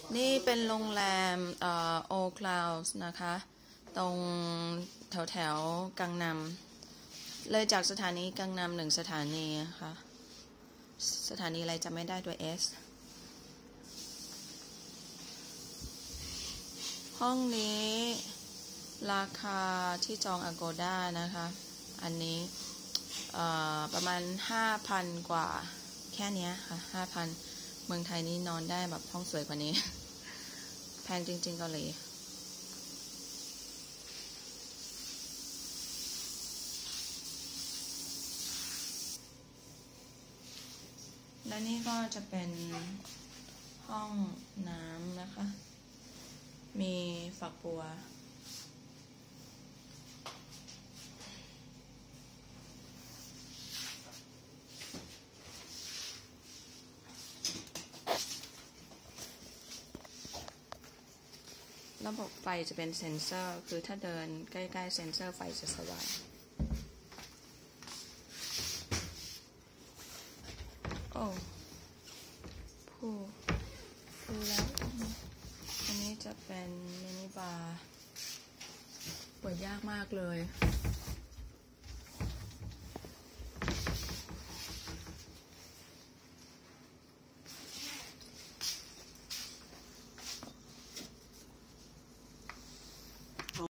นี่เป็นโรงแรมOcloud นะคะตรงแถวกังนำเลยจากสถานีกังนำ1สถานีค่ะสถานีอะไรจำไม่ได้ตัว S ห้องนี้ราคาที่จอง Agoda นะคะอันนี้ประมาณ 5,000 กว่าแค่นี้ค่ะ 5,000 เมืองไทยนี่นอนได้แบบห้องสวยกว่านี้ แพงจริงๆเกาหลีและนี่ก็จะเป็นห้องน้ำนะคะมีฝักบัวระบบไฟจะเป็นเซ็นเซอร์คือถ้าเดินใกล้ๆเซ็นเซอร์ไฟจะสว่างโอ้พูแล้วอันนี้จะเป็นมินิบาร์เปิดยากมากเลย